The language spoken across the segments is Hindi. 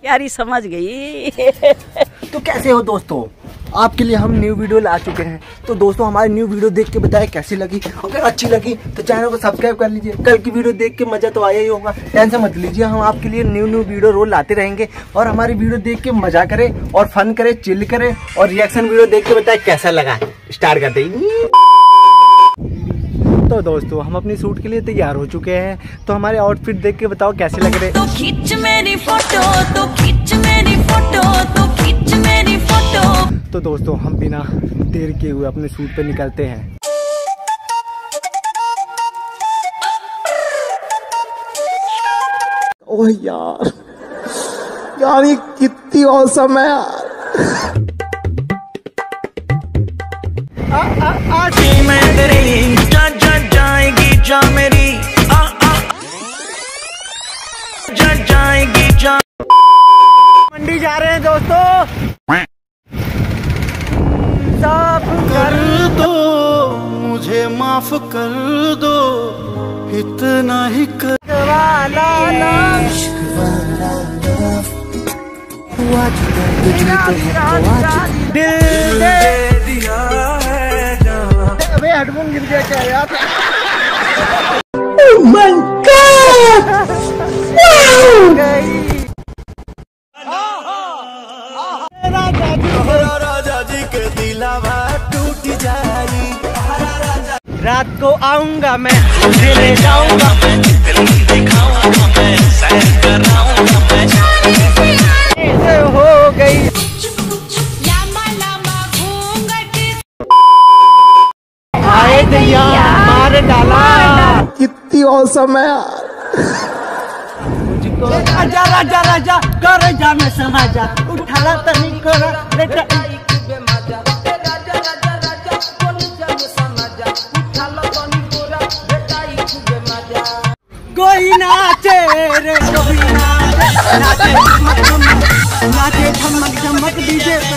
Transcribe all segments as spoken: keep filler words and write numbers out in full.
यारी समझ गई। तो कैसे हो दोस्तों, आपके लिए हम न्यू वीडियो ला चुके हैं। तो दोस्तों हमारी न्यू वीडियो देख के बताएं कैसी लगी। अगर अच्छी लगी तो चैनल को सब्सक्राइब कर लीजिए। कल की वीडियो देख के मजा तो आया ही होगा, टेंशन मत लीजिए। हम आपके लिए न्यू न्यू वीडियो रोज लाते रहेंगे और हमारी वीडियो देख के मजा करें और फन करें, चिल करें और रिएक्शन वीडियो देख के बताएं कैसा लगा। स्टार्ट करते ही। तो दोस्तों हम अपनी शूट के लिए तैयार हो चुके हैं, तो हमारे आउटफिट देख के बताओ कैसे लग रहे। तो खींच मेरी फोटो, तो खींच मेरी फोटो, तो खींच मेरी फोटो। तो दोस्तों हम बिना देर किए हुए अपने शूट पे निकलते हैं। ओह यार, यार ये कितनी औसम है यार। आ, आ, आ, मैं तेरी जा जा जाएगी जा मेरी आ आ जा जाएगी जा। मंडी जा रहे हैं दोस्तों। साफ कर दो मुझे, माफ कर दो, इतना ही कर वाला दिल दे दिया है। अबे हेडफोन गिर गया क्या यार। राजा जी के दिलावा टूट जाई। रात को आऊंगा मैं, तुझे ले जाऊंगा मैं, दिखाऊंगा मैं, सैर कराऊंगा मैं। ऐसे हो गई लामा लामा घूंघट आए दैया मार डाला। कितनी औसम है यार। राजा राजा राजा कर जा में समा जा, उठाला तनी कोरा बेटा। कोई नाचे रे कोई नाचे, नाचे झमक झमक, नाचे झमक झमक डीजे पे।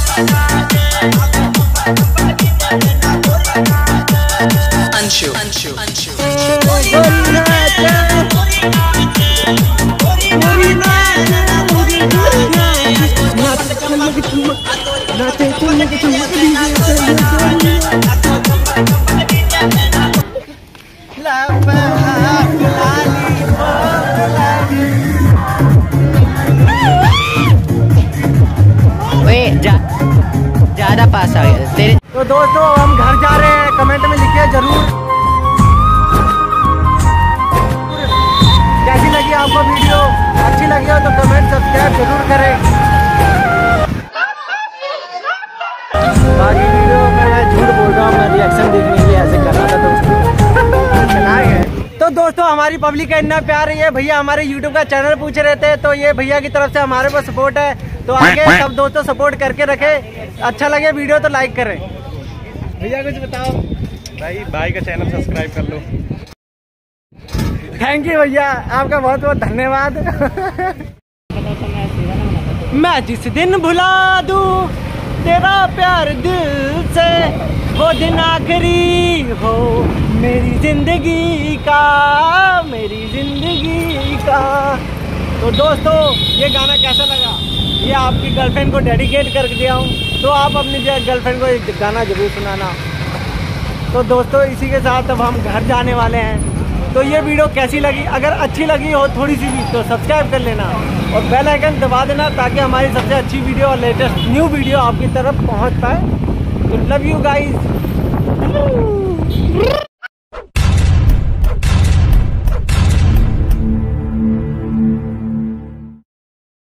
अंशु अंशु अंशु कोई नाचे, कोई नाचे, नाचे झमक झमक, नाचे झमक झमक डीजे पे। ज्यादा पास आ गया तेरे। तो दोस्तों हम घर जा रहे हैं, कमेंट में लिखिए जरूर कैसी लगी आपको वीडियो। अच्छी लगी हो तो कमेंट सब्सक्राइब जरूर करें। बाकी वीडियो में मैं झूठ बोल रहा हूँ, मैं रिएक्शन देखने के लिए ऐसे कर रहा था दोस्तों। तो दोस्तों हमारी पब्लिक का इतना प्यार है। ये भैया हमारे यूट्यूब का चैनल पूछ रहे थे, तो ये भैया की तरफ से हमारे पास सपोर्ट है। तो आगे सब दोस्तों सपोर्ट करके रखे। अच्छा लगे वीडियो तो लाइक करें। भैया कुछ बताओ। भाई भाई का चैनल सब्सक्राइब कर लो। थैंक यू भैया, आपका बहुत बहुत धन्यवाद। मैं जिस दिन भुला दूं तेरा प्यार दिल से, वो दिन आखिरी हो मेरी जिंदगी का, मेरी जिंदगी का। तो दोस्तों ये गाना कैसा लगा, ये आपकी गर्लफ्रेंड को डेडिकेट कर दिया हूँ, तो आप अपनी गर्लफ्रेंड को एक गाना जरूर सुनाना। तो दोस्तों इसी के साथ अब हम घर जाने वाले हैं। तो ये वीडियो कैसी लगी, अगर अच्छी लगी हो थोड़ी सी भी तो सब्सक्राइब कर लेना और बेल आइकन दबा देना, ताकि हमारी सबसे अच्छी वीडियो और लेटेस्ट न्यू वीडियो आपकी तरफ पहुँच पाए। तो लव यू गाइस।